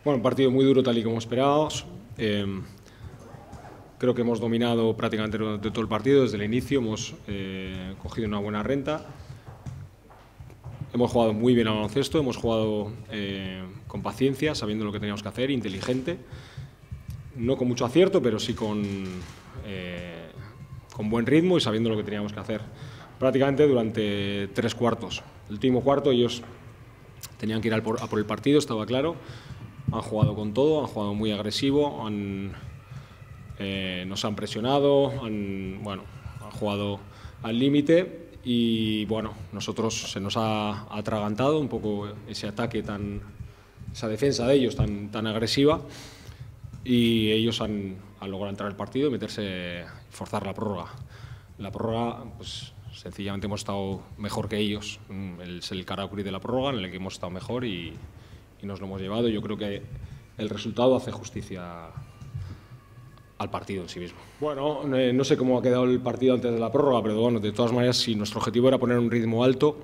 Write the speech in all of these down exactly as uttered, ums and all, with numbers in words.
Bueno, un partido muy duro tal y como esperábamos. Eh, creo que hemos dominado prácticamente durante todo el partido, desde el inicio hemos eh, cogido una buena renta. Hemos jugado muy bien al baloncesto, hemos jugado eh, con paciencia, sabiendo lo que teníamos que hacer, inteligente. No con mucho acierto, pero sí con, eh, con buen ritmo y sabiendo lo que teníamos que hacer. Prácticamente durante tres cuartos. El último cuarto ellos tenían que ir a por, a por el partido, estaba claro. Han jugado con todo, han jugado muy agresivo, han, eh, nos han presionado, han, bueno, han jugado al límite y bueno, nosotros se nos ha atragantado un poco ese ataque tan, esa defensa de ellos tan, tan agresiva y ellos han, han logrado entrar al partido y meterse, forzar la prórroga. La prórroga, pues sencillamente hemos estado mejor que ellos, es el Karaokri de la prórroga en el que hemos estado mejor y y nos lo hemos llevado. Yo creo que el resultado hace justicia al partido en sí mismo. Bueno, eh, no sé cómo ha quedado el partido antes de la prórroga, pero bueno, de todas maneras, si nuestro objetivo era poner un ritmo alto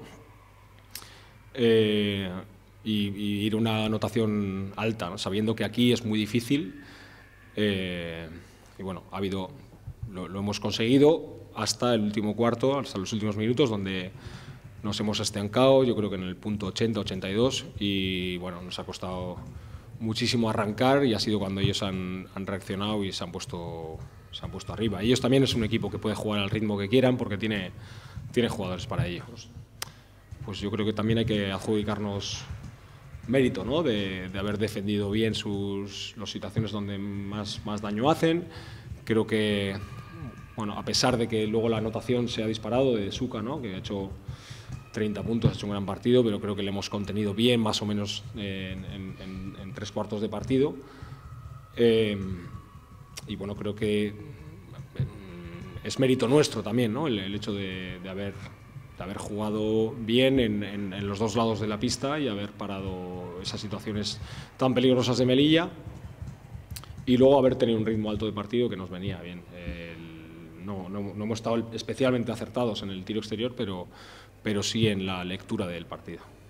eh, y, y ir a una anotación alta, ¿no? Sabiendo que aquí es muy difícil, eh, y bueno, ha habido, lo, lo hemos conseguido hasta el último cuarto, hasta los últimos minutos, donde nos hemos estancado, yo creo que en el punto ochenta, ochenta y dos, y bueno, nos ha costado muchísimo arrancar y ha sido cuando ellos han, han reaccionado y se han, puesto, se han puesto arriba. Ellos también es un equipo que puede jugar al ritmo que quieran porque tiene, tiene jugadores para ello. Pues yo creo que también hay que adjudicarnos mérito, ¿no? de, de haber defendido bien sus, las situaciones donde más, más daño hacen. Creo que, bueno, a pesar de que luego la anotación se ha disparado de Suka, ¿no? Que ha hecho treinta puntos, ha hecho un gran partido, pero creo que le hemos contenido bien, más o menos en, en, en tres cuartos de partido. Eh, y bueno, creo que es mérito nuestro también, ¿no? el, el hecho de, de, haber, de haber jugado bien en, en, en los dos lados de la pista y haber parado esas situaciones tan peligrosas de Melilla y luego haber tenido un ritmo alto de partido que nos venía bien. El, no, no, no hemos estado especialmente acertados en el tiro exterior, pero pero sí en la lectura del partido.